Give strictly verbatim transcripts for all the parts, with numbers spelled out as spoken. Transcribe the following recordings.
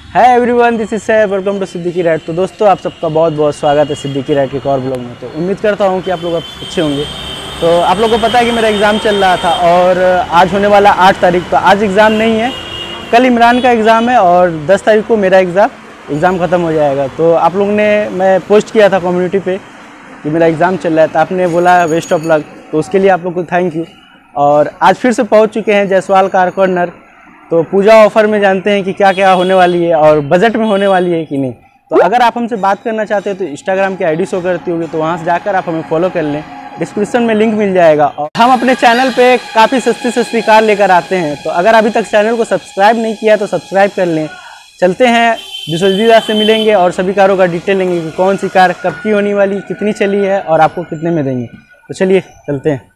है everyone, this is Saif, welcome to Siddiqui ride. तो दोस्तों आप सबका बहुत बहुत स्वागत है सिद्दीकी राइड के एक और ब्लॉग में। तो उम्मीद करता हूँ कि आप लोग अच्छे होंगे। तो आप लोगों को पता है कि मेरा एग्ज़ाम चल रहा था और आज होने वाला आठ तारीख। तो आज एग्ज़ाम नहीं है, कल इमरान का एग्ज़ाम है और दस तारीख को मेरा एग्ज़ाम एग्ज़ाम ख़त्म हो जाएगा। तो आप लोगों ने, मैं पोस्ट किया था कम्युनिटी पे कि मेरा एग्ज़ाम चल रहा है, तो आपने बोला वेस्ट ऑफ लक, तो उसके लिए आप लोग को थैंक यू। और आज फिर से पहुंच चुके हैं जायसवाल कार कॉर्नर। तो पूजा ऑफ़र में जानते हैं कि क्या क्या होने वाली है और बजट में होने वाली है कि नहीं। तो अगर आप हमसे बात करना चाहते हैं तो इंस्टाग्राम की आईडी शो करती होगी, तो वहाँ से जाकर आप हमें फॉलो कर लें, डिस्क्रिप्शन में लिंक मिल जाएगा। और हम अपने चैनल पे काफ़ी सस्ती सस्ती कार लेकर आते हैं, तो अगर अभी तक चैनल को सब्सक्राइब नहीं किया तो सब्सक्राइब कर लें। चलते हैं, विश्वजीत से मिलेंगे और सभी कारों का डिटेल लेंगे कि कौन सी कार कब की होने वाली, कितनी चली है और आपको कितने में देंगे। तो चलिए चलते हैं।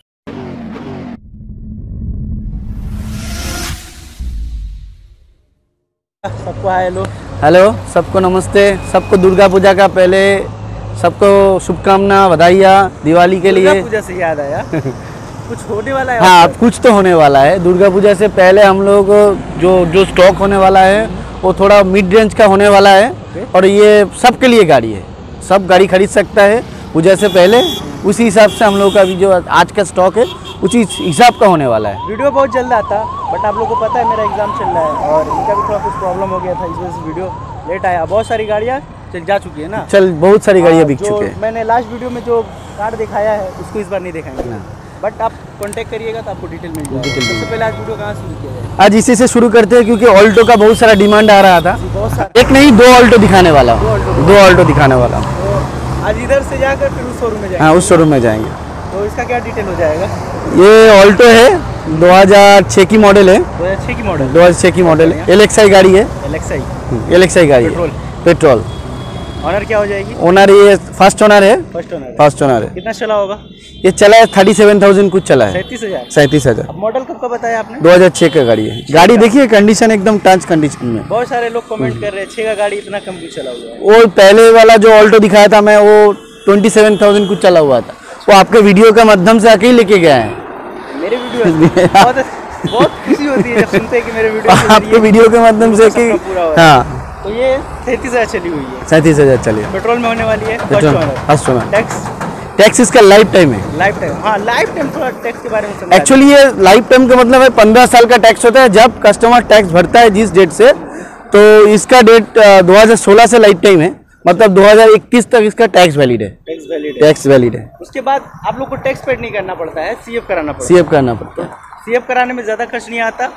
सबको हाय, हेलो हेलो सबको नमस्ते। सबको दुर्गा पूजा का पहले सबको शुभकामना, बधाइयाँ दिवाली के लिए। दुर्गा पूजा से याद आया कुछ होने वाला है। हाँ, कुछ तो होने वाला है। दुर्गा पूजा से पहले हम लोग जो जो स्टॉक होने वाला है वो थोड़ा मिड रेंज का होने वाला है और ये सबके लिए गाड़ी है, सब गाड़ी खरीद सकता है पूजा से पहले। उसी हिसाब से हम लोग का भी जो आज का स्टॉक है उसी हिसाब का होने वाला है। वीडियो बहुत जल्द आता, बट आप लोगों को पता है मेरा एग्जाम चल रहा है और इनका भी थोड़ा कुछ प्रॉब्लम हो गया था, इस वजह से वीडियो लेट आया। बहुत सारी गाड़ियाँ चल जा चुकी है ना, चल बहुत सारी गाड़ियाँ बिक चुके हैं। मैंने लास्ट वीडियो में जो कार दिखाया है उसको इस बार नहीं दिखाएंगे ना, बट आप कांटेक्ट करिएगा तो आपको डिटेल मिल जाएगी। सबसे पहले आज वीडियो कहाँ शुरू किया जाए? आज इसी से शुरू करते हैं क्योंकि ऑल्टो का बहुत सारा डिमांड आ रहा था। बहुत सारा, एक नहीं दो ऑल्टो दिखाने वाला, दो ऑल्टो दिखाने वाला। तो आज इधर से जाकर फिर उस शोरूम में जाएंगे। हाँ, उस शोरूम में जाएंगे। तो इसका क्या डिटेल हो जाएगा? ये ऑल्टो है, दो हज़ार छह की मॉडल है। दो हज़ार छह की मॉडल दो हज़ार छह की मॉडल है। एल एक्स आई गाड़ी है। L X I L X I गाड़ी है, पेट्रोल पेट्रोल। ऑनर क्या हो जाएगी? ओनर ये फर्स्ट ओनर है। फर्स्ट ओनर फर्स्ट ओनर है। कितना चला होगा? ये चला है थर्टी सेवन थाउजेंड कुछ चला है। सैंतीस हजार सैंतीस हजार मॉडल कब का बताया आपने? दो हज़ार छह का गाड़ी है। गाड़ी देखिए कंडीशन एकदम टच कंडीशन में। बहुत सारे लोग कमेंट कर रहे हैं छह का गाड़ी इतना कम क्यों चला हुआ है? वो पहले वाला जो ऑल्टो दिखाया था मैं, वो ट्वेंटी सेवन थाउजेंड कुछ चला हुआ था। वो आपके वीडियो के माध्यम से आके ही लेके गया है। मेरे वीडियो बहुत बहुत खुशी होती है जब सुनते हैं कि मेरे वीडियो आपके वीडियो के माध्यम से कि हाँ। तो ये सैंतीस हजार चली हुई है। सैंतीस हजार चली है। पेट्रोल में होने वाली है। First owner. टैक्स टैक्स इसका लाइफ टाइम है। लाइफ टाइम, हाँ लाइफ टाइम। थोड़ा टैक्स के बारे में समझा। एक्चुअली ये लाइफ टाइम का मतलब है पंद्रह साल का टैक्स होता है। जब कस्टमर टैक्स भरता है जिस डेट से, तो इसका डेट दो हज़ार सोलह से लाइफ टाइम है, मतलब दो हज़ार इक्कीस तक इसका टैक्स वैलिड है। टैक्स वैलिड है। टैक्स वैलिड है। उसके बाद आप लोग को टैक्स पेड नहीं करना पड़ता है, सीएफ कराना पड़ता है। सीएफ करना पड़ता है। सीएफ कराने में ज्यादा खर्च नहीं आता।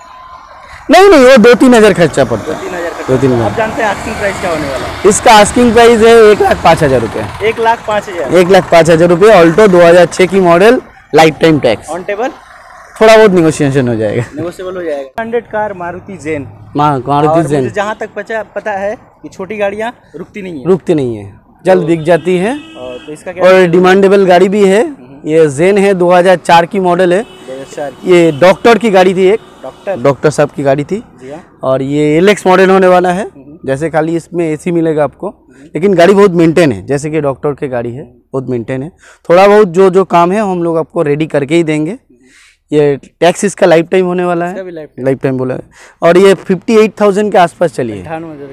नहीं नहीं, वो दो तीन हजार खर्चा पड़ता है। तीन हजार दो तीन हजार। आप जानते हैं आस्किंग प्राइस क्या होने वाला है? इसका आस्किंग प्राइस है एक लाख पाँच हजार रुपये। एक लाख पाँच हजार एक लाख पाँच हजार रुपये। ऑल्टो दो हज़ार छह की model, life time tax. On table थोड़ा बहुत निगोशिएशन हो जाएगा, नेगोशिएबल हो जाएगा। Hundred car Maruti Zen, Maruti Zen. जहाँ तक पता पता है कि छोटी गाड़ियाँ रुकती नहीं है। रुकती नहीं है, जल्द बिक जाती है। और तो इसका क्या और डिमांडेबल गाड़ी भी है। ये जेन है, दो हज़ार चार की मॉडल है। दो हज़ार चार ये डॉक्टर की गाड़ी थी, एक डॉक्टर डॉक्टर साहब की गाड़ी थी। जी हाँ। और ये एल एक्स मॉडल होने वाला है। जैसे खाली इसमें एसी मिलेगा आपको, लेकिन गाड़ी बहुत मेंटेन है। जैसे कि डॉक्टर की गाड़ी है, बहुत मेंटेन है। थोड़ा बहुत जो जो काम है हम लोग आपको रेडी करके ही देंगे। ये टैक्स इसका लाइफ टाइम होने वाला है, लाइफ टाइम बोला है। और ये फिफ्टी एट थाउजेंड के आसपास चली है।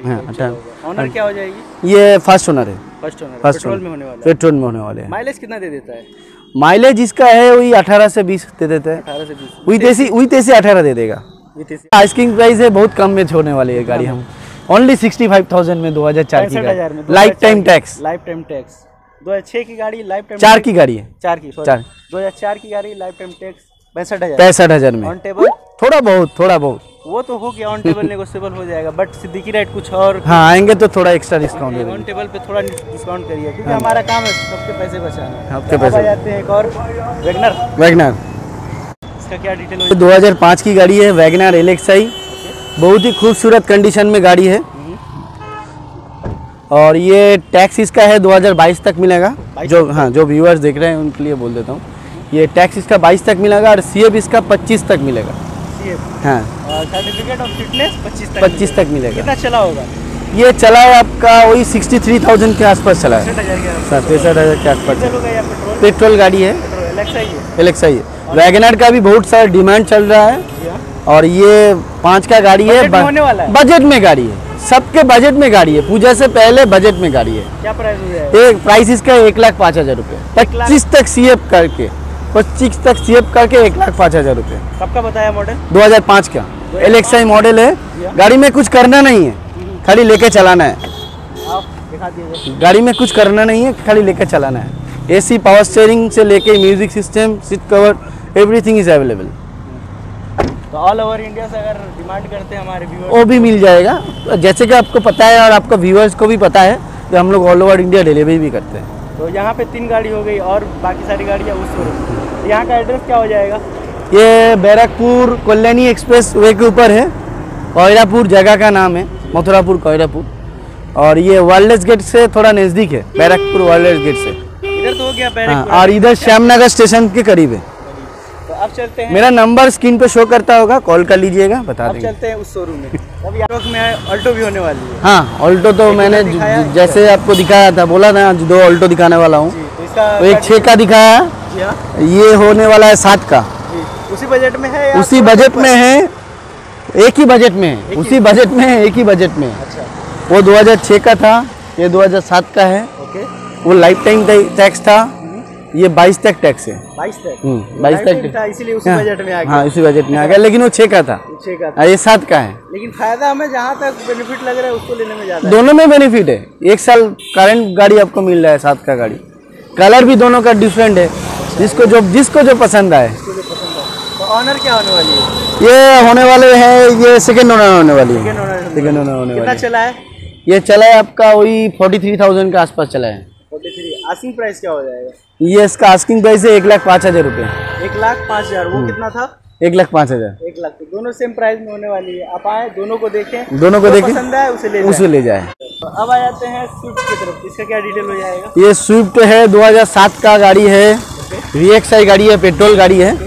ऑनर क्या हो जाएगी? ये फर्स्ट ओनर है। फर्स्ट ओनर फर्स्ट पेट्रोल में होने वाला है। पेट्रोल में होने वाले हैं। माइलेज कितना दे देता है? माइलेज इसका है वही अठारह से बीस दे देता है। अठारह से बीस वही तेसी वही तेसी अठारह दे देगा। आस्किंग प्राइस है, बहुत कम में छोड़ने वाली है गाड़ी हम। ओनली सिक्सटी फाइव थाउजेंड में दो हज़ार चार की गाड़ी, life time tax. Life time tax दो हज़ार छह की गाड़ी, लाइफ टाइम चार की गाड़ी है। चार की चार दो हज़ार चार की गाड़ी, लाइफ टाइम टैक्स पैंसठ हजार पैंसठ हजार में। ऑन टेबल थोड़ा बहुत थोड़ा बहुत वो तो हो गया, ऑन टेबल नेगोशिएबल हो जाएगा। बट सिद्दीकी राइड कुछ और, हाँ आएंगे तो थोड़ा एक्स्ट्रा डिस्काउंट ऑन टेबल पे थोड़ा डिस्काउंट करिए, क्योंकि हमारा काम है सबके पैसे बचाना। आपके पैसे जाते हैं। एक और वैगनर, वैगनर इसका क्या डिटेल हो? दो हज़ार पाँच की गाड़ी है, वैगनर एल एक्स आई। बहुत ही खूबसूरत कंडीशन में गाड़ी है। और ये टैक्स इसका है दो हज़ार बाईस तक मिलेगा। जो हाँ जो व्यूअर्स देख रहे हैं उनके लिए बोल देता हूँ, ये टैक्स इसका बाईस तक मिलेगा और सीएफ इसका पच्चीस तक मिलेगा। सीएफ हाँ, और सर्टिफिकेट ऑफ फिटनेस पच्चीस तक पच्चीस तक मिलेगा। कितना चला होगा? ये चला है आपका वही सिक्सटी थ्री थाउजेंड के आसपास चला है। पैंसठ हज़ार के आसपास पेट्रोल गाड़ी है, एल एक्स आई है। एल एक्स आई है। वैगनर का भी बहुत सारा डिमांड चल रहा है और ये पाँच का गाड़ी है, बजट में होने वाला है? बजट में गाड़ी है, सबके बजट में गाड़ी है, पूजा से पहले बजट में गाड़ी है। क्या प्राइस हो जाएगा? एक प्राइस इसका एक लाख पाँच हजार रुपये, पच्चीस तक सीएफ करके पच्चीस तक सीएफ करके एक लाख पाँच हजार रुपये। कब का बताया मॉडल? दो हज़ार पाँच का एल एक्स आई मॉडल है। गाड़ी में कुछ करना नहीं है, खाली लेके चलाना है। आप दिखा दीजिए। गाड़ी में कुछ करना नहीं है, खाली लेके चलाना है। एसी, पावर स्टीयरिंग से लेके music system, seat cover, everything is available. तो ऑल ओवर इंडिया से अगर डिमांड करते हैं हमारे व्यूअर्स, वो भी मिल जाएगा। जैसे कि आपको पता है और आपका व्यूअर्स को भी पता है कि हम लोग ऑल ओवर इंडिया डिलीवरी भी करते हैं। तो यहाँ पे तीन गाड़ी हो गई और बाकी सारी गाड़ियाँ उस शोरूम। यहाँ का एड्रेस क्या हो जाएगा? ये बैरकपुर कल्याणी एक्सप्रेस वे के ऊपर है, कोयरापुर जगह का नाम है, मथुरापुर कोयरापुर। और ये वायरलेस गेट से थोड़ा नज़दीक है, बैरकपुर वायरलेस गेट से। इधर तो हो गया हाँ, बैरकपुर। और इधर श्यामनगर स्टेशन के करीब है। तो अब चलते हैं, मेरा नंबर स्क्रीन पे शो करता होगा, कॉल कर लीजिएगा, बता अब देंगे। चलते हैं उस शोरूम में। अभी आप लोग में ऑल्टो भी होने वाली है। हाँ, ऑल्टो तो मैंने दिखाया है? जैसे आपको दिखाया था, बोला था दो ऑल्टो दिखाने वाला हूँ। जी, तो इसका तो एक छः का दिखाया, जी हाँ ये होने वाला है सात का। जी, उसी बजट में है या उसी थोड़ा बजट ऊपर? में है, एक ही बजट में है, ही? उसी बजट में है, एक ही बजट में है। अच्छा, वो दो हज़ार छह का था, ये दो हज़ार सात का है। ओके। वो लाइफ टाइम टैक्स था, ये बाईस तक टैक्स है। बाईस तक हम्म, बाईस Lifetime तक था, इसीलिए उसी हाँ, बजट में आ गया। हाँ, इसी बजट में आ गया, लेकिन वो छः का था, छः का था। हाँ, ये सात का है। लेकिन फायदा हमें जहाँ तक बेनिफिट लग रहा है उसको लेने में ज्यादा है। दोनों में बेनिफिट है। एक साल करंट गाड़ी आपको मिल रहा है, सात का गाड़ी। कलर भी दोनों का डिफरेंट है, जिसको जो जिसको जो पसंद आए। इसको जो पसंद है। तो ऑनर क्या होने वाली है? ये होने वाले हैं, ये सेकंड ओनर होने वाली है। सेकंड ओनर सेकंड ओनर होने कितना वाली है। चला है? ये चला है आपका वही फोर्टी थ्री थाउजेंड के आसपास चला है। Forty three. आस्किंग प्राइस क्या हो जाएगा? ये इसका आस्किंग प्राइस है एक लाख पाँच हजार रुपये। एक लाख पाँच हजार। वो कितना था? एक लाख पाँच हजार। एक लाख। तो दोनों सेम प्राइस में होने वाली है। आप आए, दोनों को देखें, दोनों को जो देखें, पसंद आए उसे ले उसे जाएं। ले जाए। तो अब आ जाते हैं स्विफ्ट की तरफ। इसका क्या डिटेल हो जाएगा? ये स्विफ्ट है, दो हज़ार सात का गाड़ी है, वी एक्स आई गाड़ी है, पेट्रोल गाड़ी है।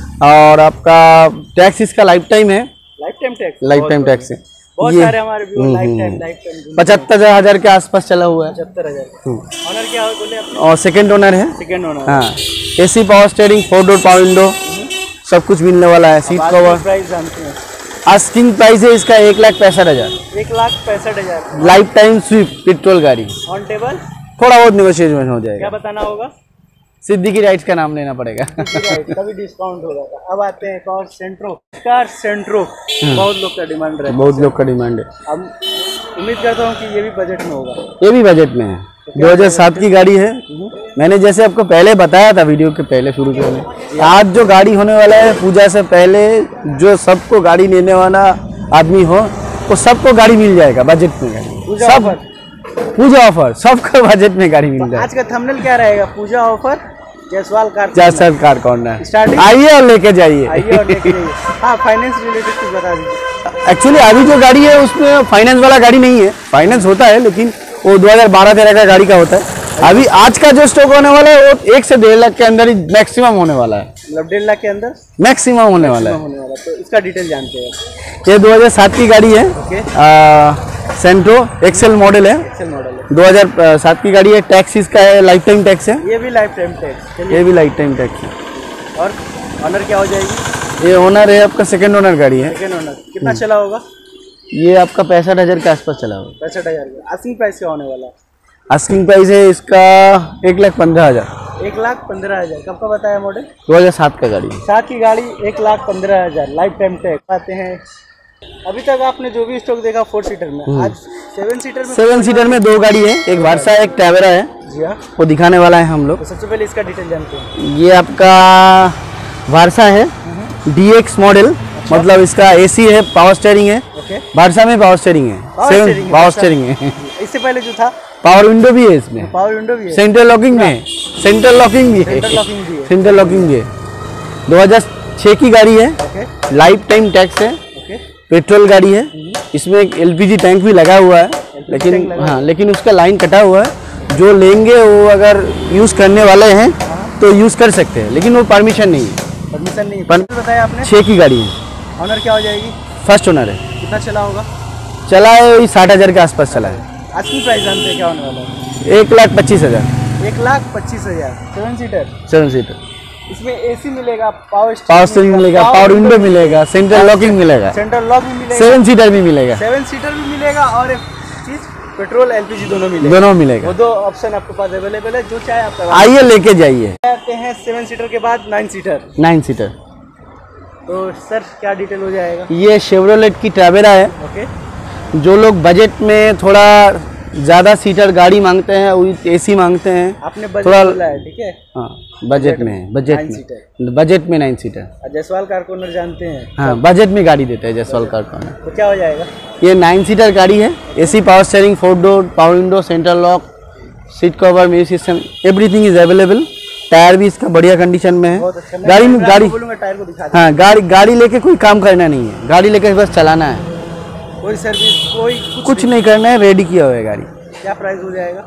और आपका टैक्स इसका लाइफ टाइम है, life time tax. Life time tax है। बहुत ये सारे हमारे viewer life time life time पचहत्तर हजार के आसपास चला हुआ है। पचहत्तर हजार। ऑनर क्या हो बोले आपने? और सेकंड ओनर है। Second owner. हाँ, AC, power steering, four door power window, सब कुछ मिलने वाला है। Seat cover. प्राइस जानते हैं? आस्किंग प्राइस है इसका एक लाख पैंसठ हजार। एक लाख पैंसठ हजार। लाइफ टाइम स्विफ्ट पेट्रोल गाड़ी। ऑन टेबल थोड़ा बहुत निगोशिएशन हो क्या जाएगा। बताना होगा? सिद्दीकी राइट्स का नाम लेना पड़ेगा। तभी डिस्काउंट होगा। अब आते हैं एक और सेंट्रो। कार सेंट्रो बहुत लोग का डिमांड रहता है। बहुत लोग का डिमांड है। अब उम्मीद करता हूँ कि ये भी बजट में होगा। ये भी बजट में है, दो हज़ार सात की गाड़ी है। मैंने जैसे आपको पहले बताया था वीडियो के पहले शुरू में, आज जो गाड़ी होने वाला है पूजा से पहले, जो सबको गाड़ी लेने वाला आदमी हो वो सबको गाड़ी मिल जाएगा बजट में। गाड़ी पूजा सब ऑफर। पूजा ऑफर सबको बजट में गाड़ी मिल जाएगा। आज का थंबनेल क्या रहेगा? Puja offer, Jaiswal car. Jaiswal car corner. Starting आइए और लेके जाइए। आइए और लेके जाइए। हाँ, फाइनेंस रिलेटेड कुछ बता दीजिए। एक्चुअली अभी जो गाड़ी है उसमें फाइनेंस वाला गाड़ी नहीं है, फाइनेंस होता है लेकिन वो दो हज़ार बारह तेरह का गाड़ी का होता है। अभी आज का जो स्टॉक होने वाला है वो एक से डेढ़ लाख के अंदर ही मैक्सिमम होने वाला है। मतलब डेढ़ लाख के अंदर मैक्सिमम होने वाला है। होने वाला। तो इसका डिटेल जानते हैं। ये दो हज़ार सात की गाड़ी है, ओके। सेंट्रो एक्सेल मॉडल है, एक्सेल मॉडल है। दो हज़ार सात की गाड़ी है। टैक्स इसका है, लाइफ टाइम टैक्स है। ये भी लाइफ टाइम टैक्स। ये भी लाइफ टाइम टैक्स है। और ऑनर क्या हो जाएगी? ये ओनर है आपका, सेकंड ओनर गाड़ी है। Second owner. कितना चला होगा? ये आपका पैंसठ हजार के आसपास चला हुआ। पैंसठ हजार का। आस्किंग प्राइस क्या होने वाला है? आस्किंग प्राइस है इसका एक लाख पंद्रह हजार। एक लाख पंद्रह हजार। कब का बताया मॉडल? दो हज़ार सात का गाड़ी है। सात की गाड़ी, एक लाख पंद्रह हजार। Life time tax. आते हैं, अभी तक आपने जो भी स्टॉक देखा फोर सीटर में, आज सेवन सीटर में। सेवन सीटर में दो गाड़ी है, एक वर्सा है, एक टैवेरा है। जी हाँ। वो दिखाने वाला है हम लोग। तो सबसे पहले इसका डिटेल जानते हैं। ये आपका वर्सा है, डी एक्स मॉडल, मतलब इसका एसी है, पावर स्टीयरिंग है। ओके। वर्सा में पावर स्टीयरिंग है, पावर सेवन स्टीयरिंग है, पावर वर्सा। स्टीयरिंग है। इससे पहले जो था पावर विंडो भी है इसमें, पावर विंडो भी है, सेंट्रल लॉकिंग में है, सेंट्रल लॉकिंग भी है, सेंटर लॉकिंग भी है। सेंट्रल लॉकिंग भी है। दो हज़ार छह की गाड़ी है, ओके लाइफ टाइम टैक्स है, ओके। पेट्रोल गाड़ी है। इसमें एक एलपीजी टैंक भी लगा हुआ है, टैंक लेकिन लगा हाँ लेकिन उसका लाइन कटा हुआ है। जो लेंगे वो अगर यूज़ करने वाले हैं तो यूज़ कर सकते हैं, लेकिन वो परमिशन नहीं है। परमिशन नहीं है। पर- बताया आपने। छः की गाड़ी है, ऑनर क्या हो जाएगी? फर्स्ट ओनर है। कितना चला होगा? चला है साठ हज़ार के आसपास चला है। आज की प्राइस जानते हैं क्या होने वाला है? एक लाख पच्चीस हज़ार। एक लाख पच्चीस हजार। Seven seater. Seven seater. इसमें एसी मिलेगा, पावर पावर स्टीयरिंग मिलेगा, पावर विंडो मिलेगा, सेंट्रल लॉकिंग मिलेगा, सेंट्रल लॉक भी मिलेगा, सेवन सीटर भी मिलेगा, सेवन सीटर भी मिलेगा और एक चीज पेट्रोल एलपीजी दोनों मिलेगा, दोनों मिलेगा। वो दो ऑप्शन आपके पास अवेलेबल है, जो चाहे आप आइए लेके जाइए। आते हैं सेवन सीटर के बाद नाइन सीटर। नाइन सीटर तो सर क्या डिटेल हो जाएगा? ये शेवरोलेट की ट्रैवेरा है। ओके, जो लोग बजट में थोड़ा ज़्यादा सीटर गाड़ी मांगते हैं, वो एसी मांगते हैं, आपने बजट थोड़ा बोला है, ठीक है। हाँ बजट में, बजट नाइन में सीटर। बजट में nine seater. Jaiswal car corner जानते हैं? हाँ बजट में गाड़ी देता है जयसवाल कार कॉर्नर। तो क्या हो जाएगा? ये नाइन सीटर गाड़ी है, AC, power steering, four door, power window, central lock, seat cover, music system, everything is available. Tyre भी इसका बढ़िया कंडीशन में है। बहुत अच्छा। गाड़ी में गाड़ी बोलूंगा टायर को दिखा। हाँ गाड़ी गाड़ी लेके कोई काम करना नहीं है, गाड़ी लेके बस चलाना है, कोई सर्विस कोई कुछ, कुछ नहीं करना है, रेडी किया हुआ है गाड़ी। क्या प्राइस हो जाएगा?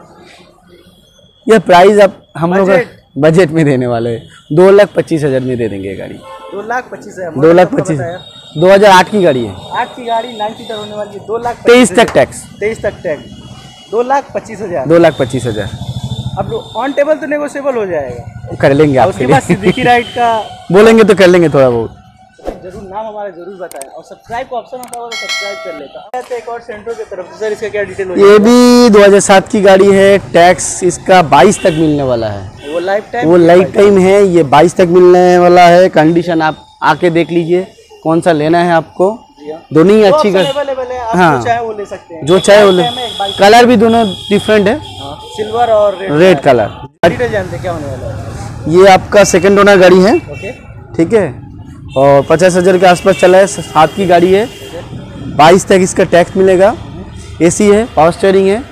यह प्राइस अब हम लोग बजट? बजट में देने वाले हैं, दो लाख पच्चीस हजार में दे देंगे गाड़ी। दो लाख पच्चीस हजार दो लाख पच्चीस दो हजार आठ की गाड़ी है, आठ की गाड़ी नाइन सीटर होने वाली है। दो लाख तेईस तक टैक्स, तेईस तक टैक्स, दो लाख पच्चीस हजार। दो लाख पच्चीस हजार अब ऑन टेबल तो नेगोशिएबल हो जाएगा, कर लेंगे और आपके उसके बाद लिए। सिद्दीकी राइड का बोलेंगे तो कर लेंगे थोड़ा बहुत। जरूर नाम हमारा जरूर बताएं, और सब्सक्राइब का ऑप्शन होता है तो सब्सक्राइब कर लेता है। एक और सेंट्रो की तरफ से सर इसका क्या डिटेल हो ये भी दो हजार सात की गाड़ी है, टैक्स इसका बाईस तक मिलने वाला है। वो लाइफ टाइम वो लाइफ टाइम है, ये बाईस तक मिलने वाला है। कंडीशन आप आके देख लीजिए कौन सा लेना है आपको, दोनों ही अच्छी गाड़ी, अवेलेबल है, आप हाँ, जो चाहे वो ले सकते हैं। जो चाहे वो ले। कलर भी दोनों डिफरेंट है, सिल्वर और रेड, रेड कलर। डिटेल जानते हैं क्या होने वाला है? ये आपका सेकंड ओनर गाड़ी है, ओके, ठीक है, और पचास हजार के आसपास चला है, सात की गाड़ी है, बाईस तक इसका टैक्स मिलेगा। एसी है, पावर स्टीयरिंग है,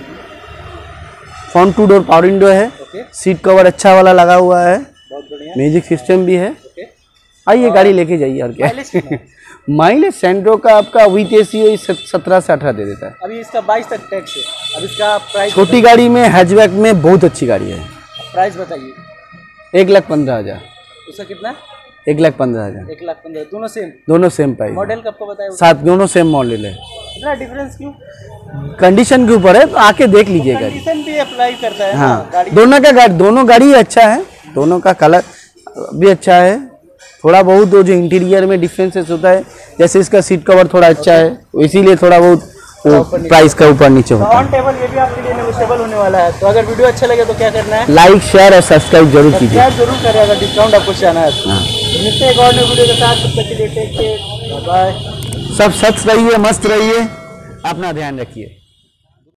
front two door power window है, ओके, सीट कवर अच्छा वाला लगा हुआ है, बहुत बढ़िया। म्यूजिक सिस्टम भी है। ओके, आइए गाड़ी लेके जाइए। और क्या माइलेज कितना है? माइलेज सेंट्रो का आपका विथ एसी सत्रह से अठारह दे देता है। अभी इसका बाईस तक टैक्स है। अब इसका प्राइस, छोटी गाड़ी में हैचबैक में बहुत अच्छी गाड़ी है। प्राइस बताइए। एक लाख पंद्रह हजार उसका कितना? एक लाख पंद्रह हजार एक लाख पंद्रह, दोनों सेम? दोनों सेम प्राइस। मॉडल कब को बताया? साथ दोनों सेम मॉडल है। इतना डिफरेंस क्यों? कंडीशन के ऊपर है, तो आके देख लीजिए गाड़ी। कंडीशन भी अप्लाई करता है ना हाँ, गाड़ी। दोनों का गाड़ी, दोनों गाड़ी अच्छा है, दोनों का कलर भी अच्छा है। थोड़ा बहुत वो जो इंटीरियर में डिफरेंसेस होता है, जैसे इसका सीट कवर थोड़ा अच्छा है, इसीलिए थोड़ा बहुत प्राइस का ऊपर नीचे होता है। ऑन टेबल ये भी आपके लिए नेगोशिएबल होने वाला है। तो अगर वीडियो अच्छा लगे तो क्या करना है? लाइक, शेयर और सब्सक्राइब जरूर कीजिए। सब्सक्राइब जरूर करें अगर डिस्काउंट आपको चाहना है तो। तो मिलते हैं एक और नई वीडियो के साथ, तब तक के लिए टेक केयर, बाय बाय। सब सच रहिए, मस्त रहिए, अपना ध्यान रखिए।